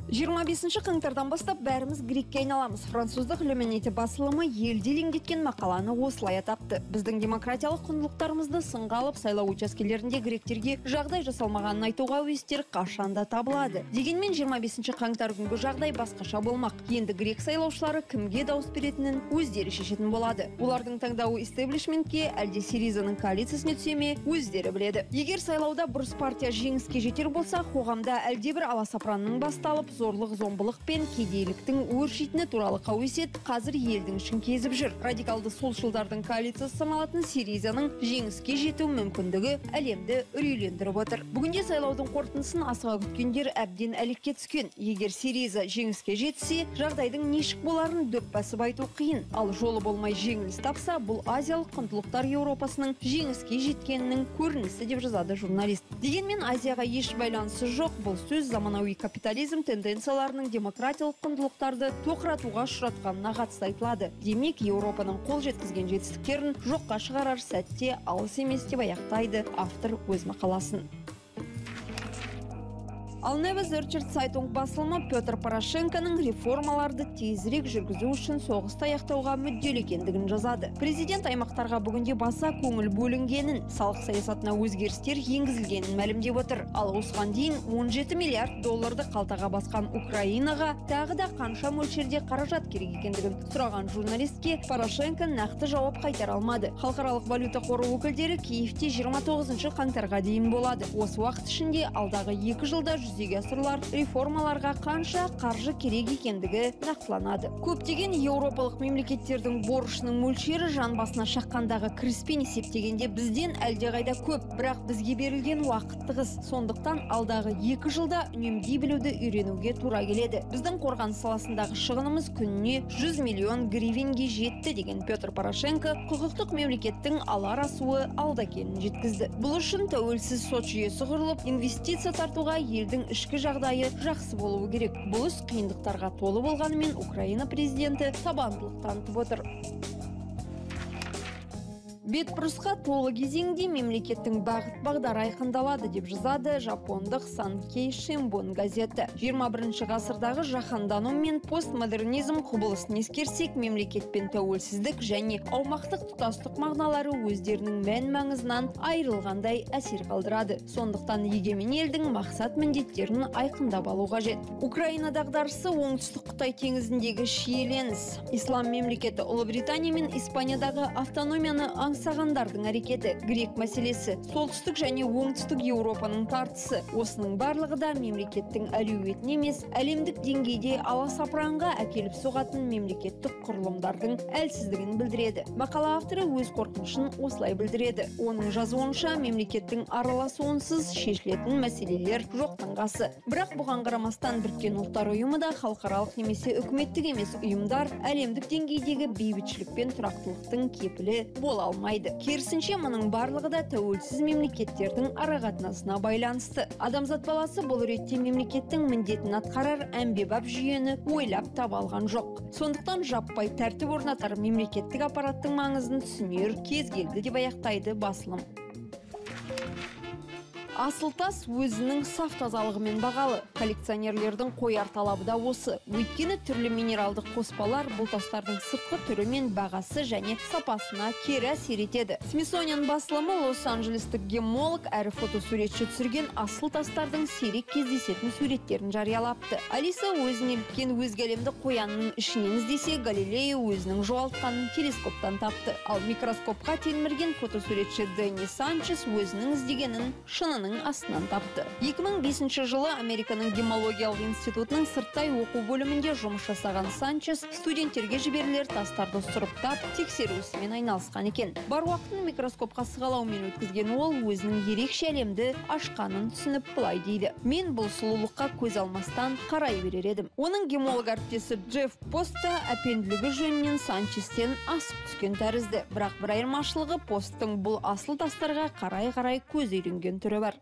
25 қаңтардан бастап бәріміз грекке айналамыз. Француздық Люминете басылымы елделен кеткен мақаланы осылай атапты. Біздің демократиялық құндылықтарымызды сынға алып, сайлау учаскелерінде гректерге жағдай жасалмағанын айтуға әуестер қашанда табылады. Дегенмен 25 қаңтар күнгі жағдай басқаша болмақ. Енді грек сайлаушылары кімге дауыс беретінін өздері шешетін болады. Олардың таңдауы истеблишментке, әлде Сиризаның коалициясына түсе ме, өздері біледі. Егер сайлауда бұрыс партия жеңіске жетер болса, қоғамда әлдебір аласапыранның басталып, зорлық, зомбылық пен кедейліктің өршитіні туралы қауесет қазір елдің ішін кезіп жүр. Радикалды солшылдардың коалициясы саналатын Сиризаның жеңіске жету мүмкіндігі әлемді үрейлендіріп отыр. Бүгінде сайлаудың қорытындысын асыға күткендер әбден әлекке түскен. Егер Сириза жеңіске жетсе, жағдайдың нешік боларын дөп басып айту қиын. Ал жолы болмай жеңіліс тапса, бұл азиялық құндылықтар Еуропасының жеңіске жеткенінің көрінісі деп жазады журналист. Дегенмен Азияға еш байланысы жоқ. Бұл сөз заманауи капитализм тенденцияларының демократиялық құндылықтарды тоқыратуға ұшыратқанына қатысты айтылады. Демек, Еуропаның қол жеткізген жетістіктерін жоққа шығарар сәтте алыс емес деп аяқтайды автор өз мақаласын. Ал Neue Zürcher Zeitung басылымы Петр Порошенконың реформаларды тезірек жүргізу үшін соғысты аяқтауға мүдделі екендігін жазады. Президент аймақтарға бүгінде баса көңіл бөлінгенін, салық саясатына өзгерістер енгізілгенін мәлімдеп отыр. Ал осыған дейін 17 миллиард долларды қалтаға басқан Украинаға тағы да қанша мөлшерде қаражат керек екендігін сұраған журналистке Порошенко нақты жауап қайтара алмады. Халықаралық валюта қоры өкілдері Киевте 29 қаңтарға дейін болады. Осы уақыт ішінде алдағы 2 жылда жүзеге асырылар реформаларға қанша қаржы керек екендігі нақтыланады. Көптеген еуропалық мемлекеттердің борышының мөлшері жан басына шаққандағы кіріспен есептегенде бізден әлдеқайда көп, бірақ бізге берілген уақыт тығыз. Сондықтан алдағы 2 жылда үнемдей білуді үйренуге тура келеді. Біздің қорғаныс саласындағы шығынымыз күніне 100 миллион гривенге жетті деген Петр Порошенко құқықтық мемлекеттің алар асуы алда екенін жеткізді. Бұл үшін тәуелсіз сот жүйесі құрылып, инвестиция тартуға елдің ішкі жағдайы жақсы болуы керек. Бұл іс қиындықтарға толы болғанымен Украина президенті табандылық танытып отыр. Бетбұрысқа толы кезеңде мемлекеттің бағыт-бағдары айқындалады деп жазады жапондық Санкей Шимбун газеті. 21 ғасырдағы жаһандану мен постмодернизм құбылысын ескерсек, мемлекет пен тәуелсіздік және аумақтық тұтастық мағыналары өздерінің мән-маңызынан айырылғандай әсер қалдырады. Сондықтан егемен елдің мақсат міндеттерін айқындап алу қажет. Украина дағдарысы оңтүстік Қытай теңізіндегі шиеленіс. Ислам мемлекеті Ұлыбритания мен Испаниядағы автономияны аңсағандардың әрекеті, грек мәселесі, солтүстік және оңтүстік Еуропаның тартысы. Осының барлығы да мемлекеттің әлеуетін емес, әлемдік деңгейде аласапыранға әкеліп соғатын мемлекеттік құрылымдардың әлсіздігін білдіреді. Мақала авторы өз қорқынышын осылай білдіреді. Оның жазуынша мемлекеттің араласуынсыз шешілетін мәселелер жоқтың қасы. Бірақ бұған қарамастан Біріккен ұлттар ұйымы да халықаралық немесе үкіметтік емес ұйымдар әлемдік деңгейдегі бейбітшілік пен тұрақтылықтың кепілі бола алмайды. Керісінше мұның барлығы да тәуелсіз мемлекеттердің арақатынасына байланысты. Адамзат баласы бұл ретте мемлекеттің міндетін атқарар әмбебап жүйені ойлап таба алған жоқ. Сондықтан жаппай тәртіп орнатар мемлекеттік аппараттың маңызын түсінер кез келді деп аяқтайды басылым. Асыл тас өзінің саф тазалығымен бағалы. Коллекционерлердің қояр талабы да осы. Өйткені түрлі минералдық қоспалар бұл тастардың сыртқы түрі мен бағасы және сапасына кері әсер етеді. Смитсониан басылымы Лос-Анджелестік гемолог әрі фотосуретші түсірген асыл тастардың сирек кездесетін суреттерін жариялапты. Алиса өзіне біткен өзге әлемді қоянның ішінен іздесе, Галилео өзінің жоғалтқанын телескоптан тапты. Ал микроскопқа телмірген фотосуретші Дэнни Санчес өзінің іздегенін шынының астынан тапты. 2005 жылы Американың гемологиялық институтының сырттай оқу бөлімінде жұмыс жасаған Санчес студенттерге жіберілер тастарды сұрыптап, тексеру ісімен айналысқан екен. Бар уақытын микроскопқа сығалаумен өткізген ол өзінің ерекше әлемді ашқанын түсініп былай дейді: мен бұл сұлулыққа көз алмастан қарай берер едім. Оның гемолог әріптесі Джефф Постта әпенділігі жөнінен Санчестен асып түскен тәрізді. Бірақ бір айырмашылығы, Посттың бұл асыл тастарға қарай көз үйренген түрі бар.